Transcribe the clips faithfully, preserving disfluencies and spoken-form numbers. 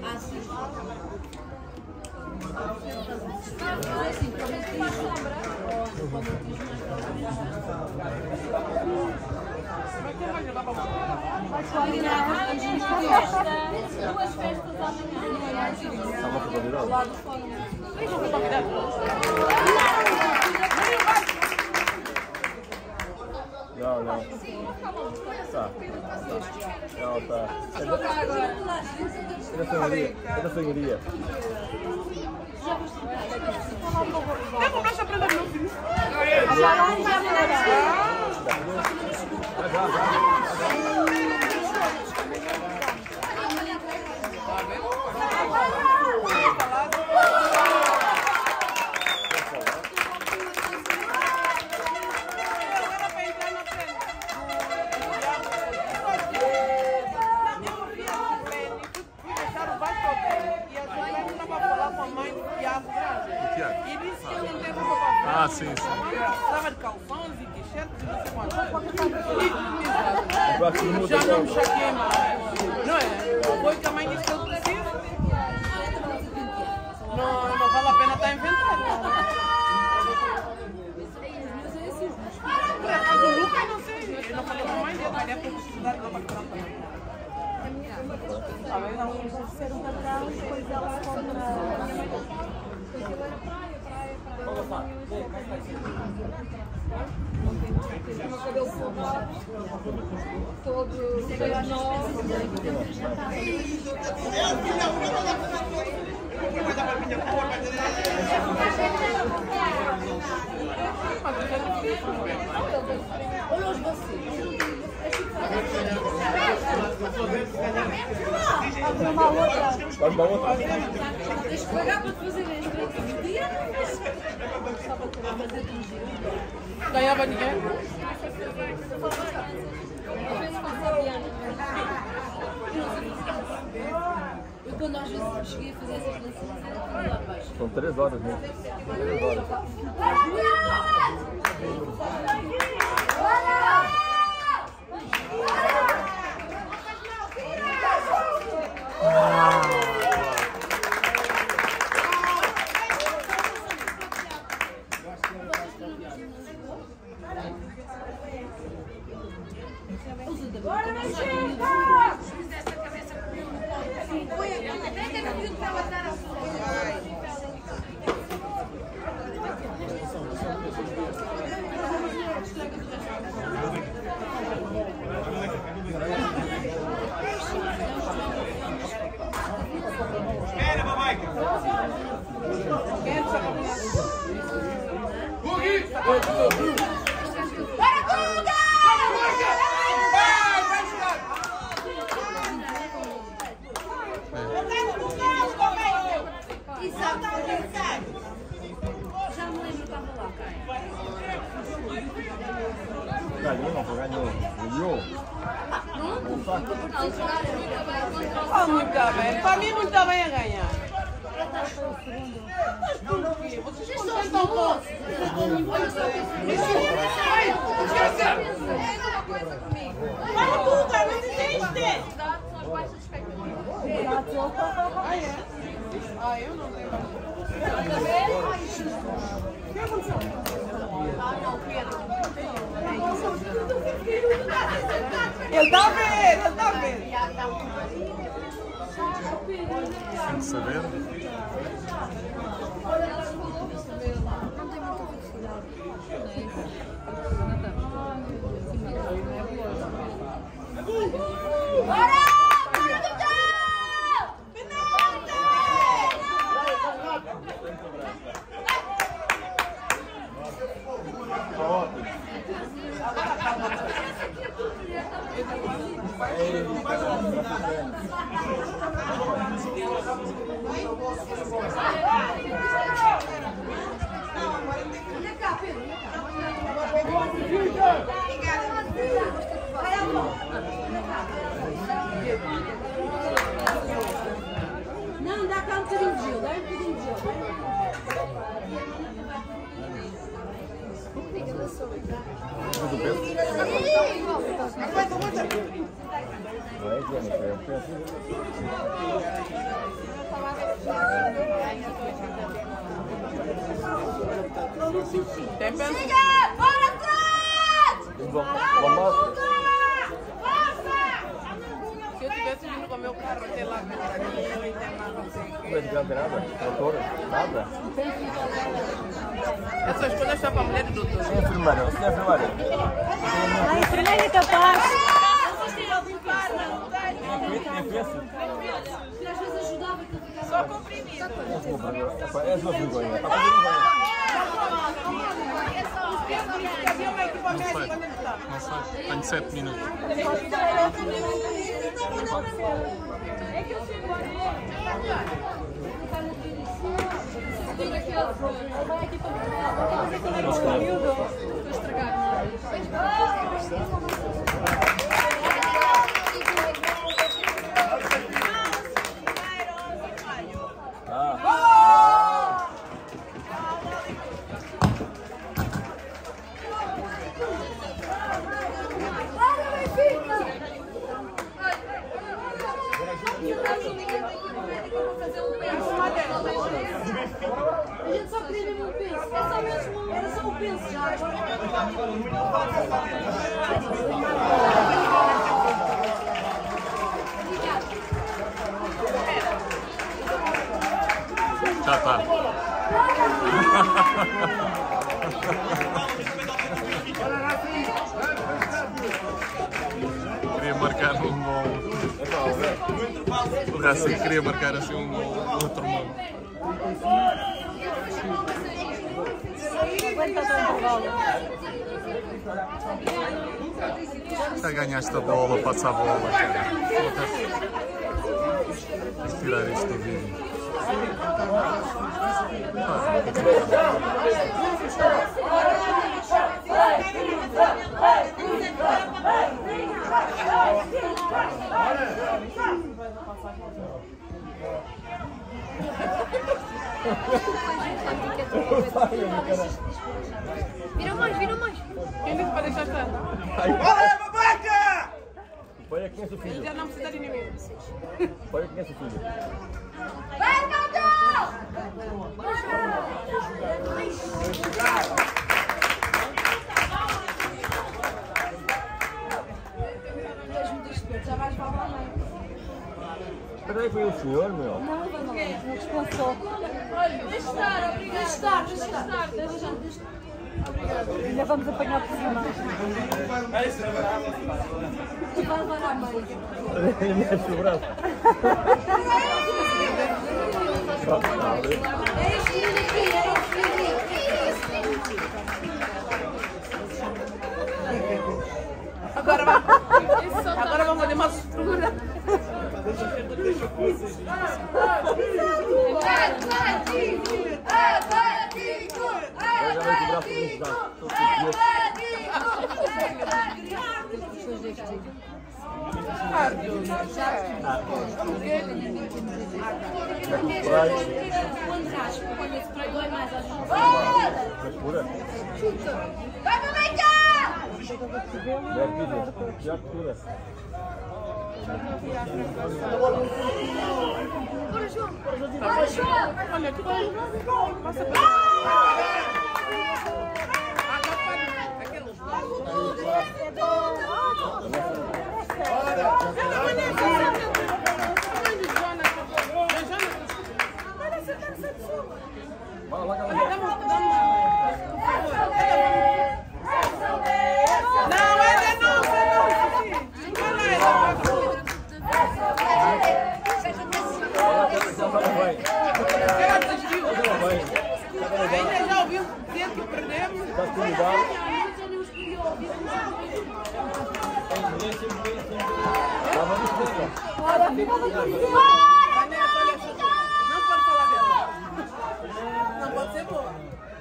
Ah, sim. Mas assim, pelo menos tem sombra. Duas festas amanhã. Estava para convidar? Lá do fórum. Não, não. Tá. Não, tá. É da senhoria. É da senhoria. Eu vou deixar para meu filho. Vai, vai, vai. Ah, sim, sim. Estava de calções e t-shirts e não sei quanto. Já não me chateei mais. Não é? Foi que a mãe disse que eu preciso. Não, não vale a pena estar inventando. Por acaso o Lucas, não sei. Eu não falei com a mãe dele, mas deve ter precisado de roupa para também. Talvez não. Pode ser um cartão e depois ela compra. O meu cabelo formado, todo cheio novo. Olha os vocês. Fazer uma outra. Faz uma outra. Tens que pagar para te fazer este dia. Ganhava dinheiro. Eu quando às vezes cheguei a fazer essas danças era tudo lá abaixo. São três horas, né? Três horas. Espera, babai! Ganhou, não, ganhou. Ganhou. Oh, muito bem. Para mim, muito bem a ganhar. Vocês contentam todos. Para tu, cara, não desiste. Ah, é? Ah, eu não tenho. O que aconteceu? Ele está a ver, ele está a ver. Tem que saber. Bora! Não, dá cá um bocadinho de gelo, dá um bocadinho de gelo. Tudo bem? Aguenta, aguenta. Não é, Diana? É um penso. Tem penso. Siga! Bora atrás! Vamos. Se eu tivesse vindo com o meu carro até lá, eu não entendo nada. Não é de grande nada? Doutora? Nada? Essas coisas são para mulheres doutoras. Sim, enfermeira. Você é enfermeira? A enfermeira é capaz. É penso? Às vezes ajudava que eu ficava. Só comprimido. É uma vergonha. Havia uma equipa Não médica sei, quando ele estava. não sei. Tenho sete minutos. É que eu chego ali. Vai aqui para o miúdo. Vou estragar. A gente só queria mesmo o penso. É só mesmo, era só o penso já. Já está. Queria marcar um gol. O Racing queria marcar assim um gol no outro mundo. Já ganhaste a bola, passa a bola, cara. Tens de tirar isto do vídeo. Vira mais, vira mais. Quem disse para deixar estar? Olha, babaca! Olha quem é seu Ele filho. já não precisa de inimigo. Olha quem é seu filho. Vai, Caldão! Já vais falar mais. Espera aí, foi o senhor, meu? Não, não, não dispensou. Olha, deixa estar, obrigado. Deixa estar, deixa estar. Deixa estar. Ainda vamos apanhar por cima. Tu vai levar à mãe. Mexe o braço. É este menino aqui, é este menino aqui. Agora vai. Agora vamos fazer uma costura. Atlético! Atlético! Quando raspa, quando esse spray dói mais, às vezes. Vai para bem cá! Já cura. Bora, João! Bora, João! Olha, tu vai. Passa para. Não, ainda não, ela desviou. Ainda já ouviu dizer que perdemos. Estás convidado? Não pode falar dela. Não pode ser boa.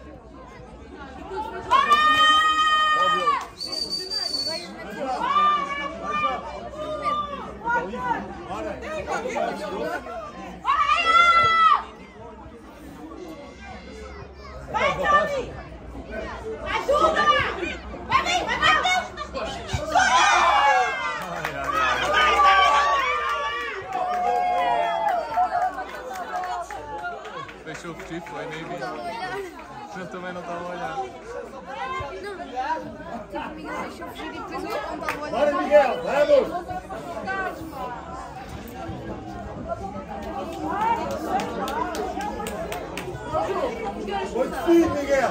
Vai, Johnny! Ajuda! Vai, vai, vai, vai! Ai, ai, ai. deixou fugir, foi, nem vi. Eu também não estava a olhar. Não, tipo, a Miguel deixou fugir e depois eu não estava a olhar. Bora, Miguel, vamos! Foi sim, Miguel!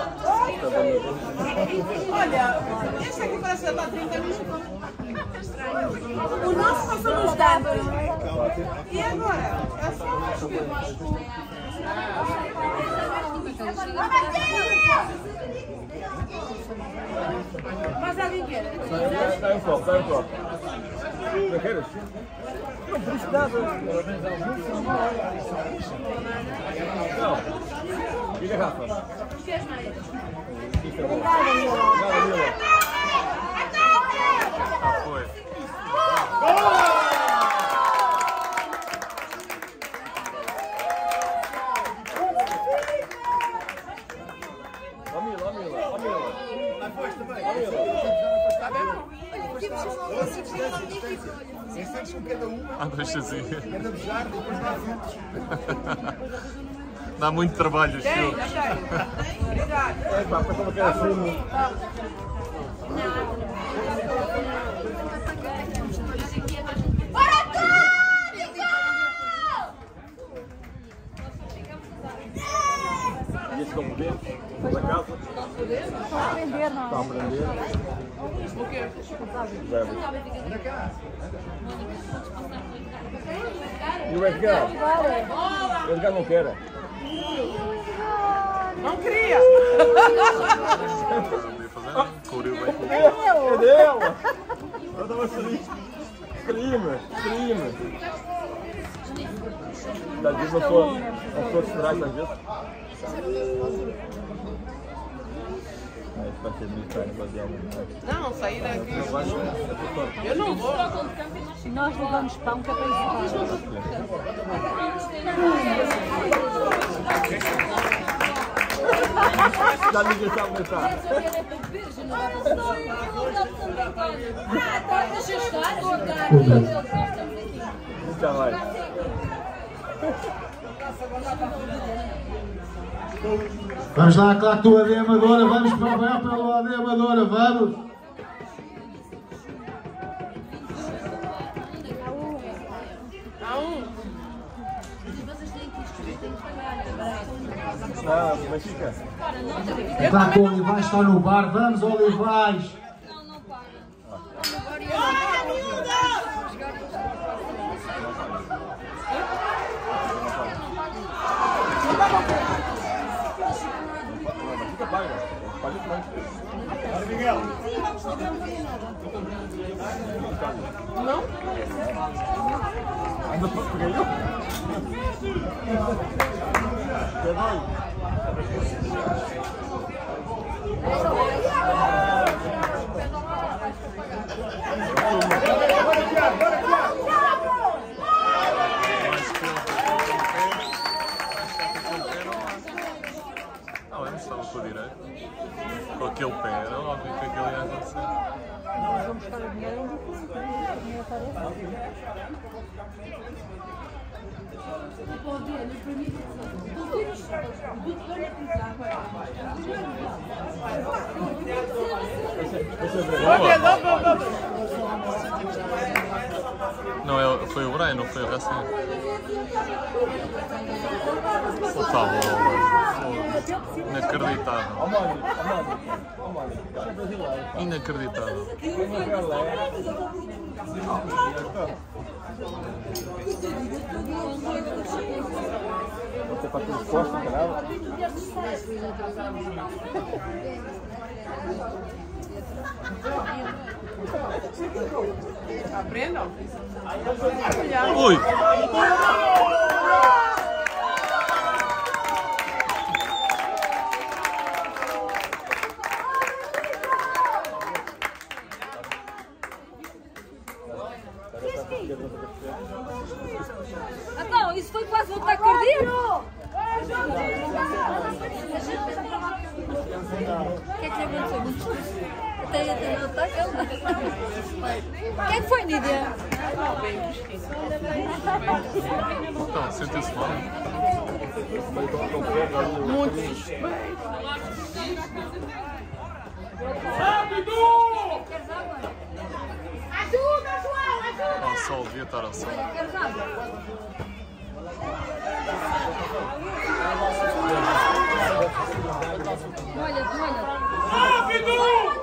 Olha, esse aqui parece que já está trinta minutos. O nosso passou nos dados. E agora? É só Mas alguém quer? Está em foco, está em foco. Não queres? Não pediste nada. Não. E garrafa? Nada, Mila. Ah, foi. Ó Mila, ó Mila, ó Mila. Lá foste também. Ó Mila. Está bem? Pensamos com cada um, Ah, deixa assim. cada beijar, depois dá juntos. Dá muito trabalho, tem, Chico. já tem. Obrigado. É pá, para como que era fumo. Bora, Tony! E esse complemento, da casa, Estão a aprender, não está a aprender. O quê? Verbo. E o Edgar? O Edgar não quer. Não queria. Cobriu bem. É dela! Eu estava a sair. Crime, crime. Às vezes uma pessoa, uma pessoa se traz, às vezes. Ah, isso vai ser muito caro, baseado. Não, sair daqui. Não vai, é Eu não vou. Nós levamos pão que é para isso. já ninguém sabe onde está. Deixa eu estar, jogar aqui. Nunca vai. Vamos lá, claro que tu A D Amadora, vamos para vai pelo A D Amadora, vamos! A um. Não, mas fica. Está com o Olivais, está no bar, vamos Olivais! Não, não para. Fica paga. Paga demais. Bora, Miguel! Não? Ainda posso pegar eu? Quer dois? Bora, Tiago! Bora, Tiago! Não, eu não estava com o direito. Com aquele pé, era óbvio que aquilo ia acontecer. Nós vamos buscar o dinheiro onde o dinheiro aparece. Não, é, foi o Brian, não foi o Racing. Pô, tá bom, inacreditável. Ó, Mani, ó, Mani, ó, Mani. É brasileiro. Inacreditável. Você para tudo costa, caramba. Aprendam. Ui! Então, isso foi quase um ataque cardíaco. O que é que lhe aconteceu? Tem, tem um ataque? O que é que foi, Nídia? Não, bem vestido. Então, sente-se mal. Muito suspeito. Ajuda, João, ajuda! Ao sol, devia estar ao sol. Olha, olha. Rápido!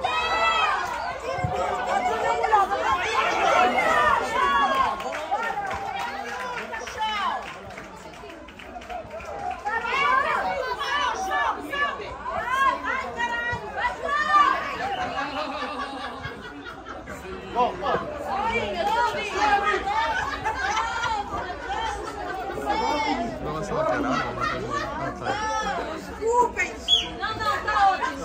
Não é só lateral, não é? Desculpem! Não, não, tá ótimo.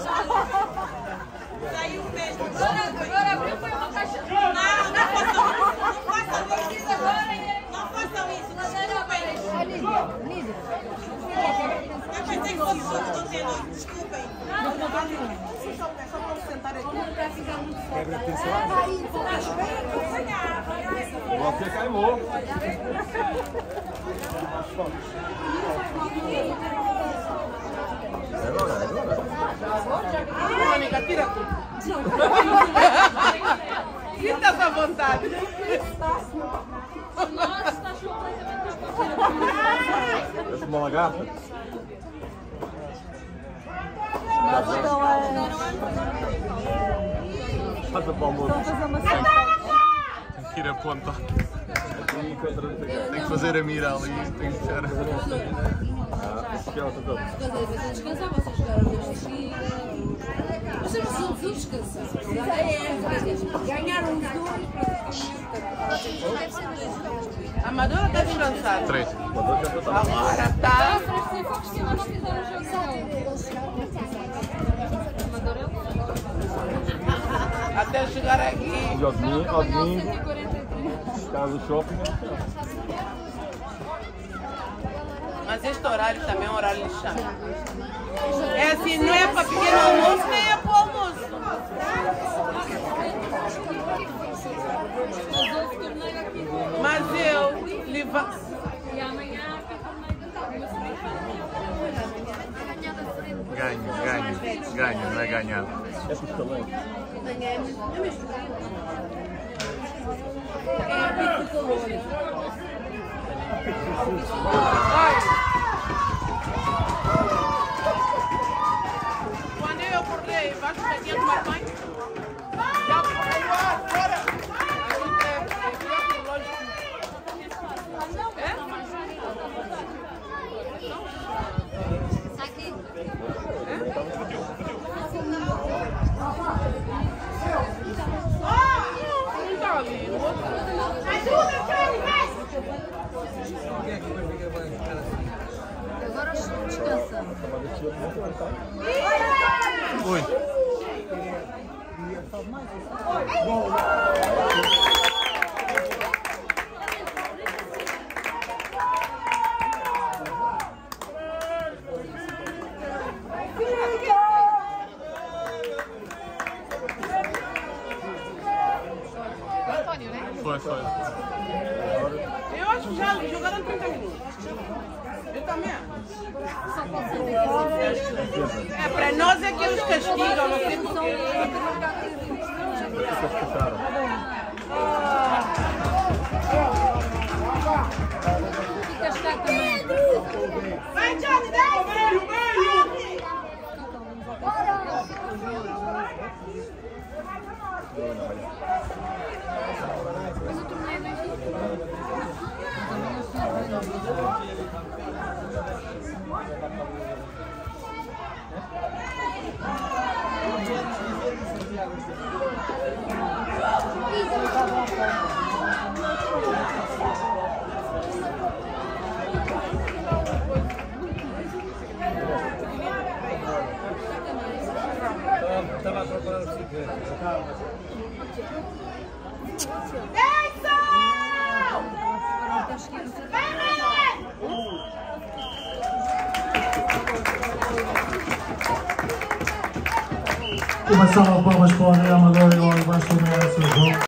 Saiu mesmo. Agora, agora abriu foi uma caixa. Não, não façam isso. Não façam isso. Desculpem. Lídia, Eu pensei que fosse tudo do tendo. Desculpem. Não, não, não. Só para sentar aqui. para ficar muito forte. Você queimou. Mônica, tira tudo. Sinta-se à vontade. Nossa, está completamente Essa uma lagarta? Mas estão a Passa para o almoço. fazer uma Tem que ir a ponta. Tem que fazer a mira ali. Tem que fechar. descansar, vocês jogaram dois seguidos. Vocês não são todos descansados. Ganharam os dois. A Amadora está descansada. Três. Agora está. Até chegar aqui. Joguinho, joguinho. Casa do shopping. Mas este horário também é um horário lixado. É assim, não é para pequeno almoço, nem é para o almoço. Mas eu levo. E amanhã Ganho, ganho, ganho, não é ganhar. É por tamanho. Quando eu acordei, baixo da minha tomar banho. Já foi fora! agora descansa. Ui. Foi, foi. Eu acho que já jogaram trinta minutos. Eu também acho. É, para nós é que eles castigam, não sei porquê. Fica cá também. Vai, Johnny, desce! Meio, meio! Estava a procurar o bicicleta. Uma salva de palmas para o André Amador e logo vai subir essa jogo.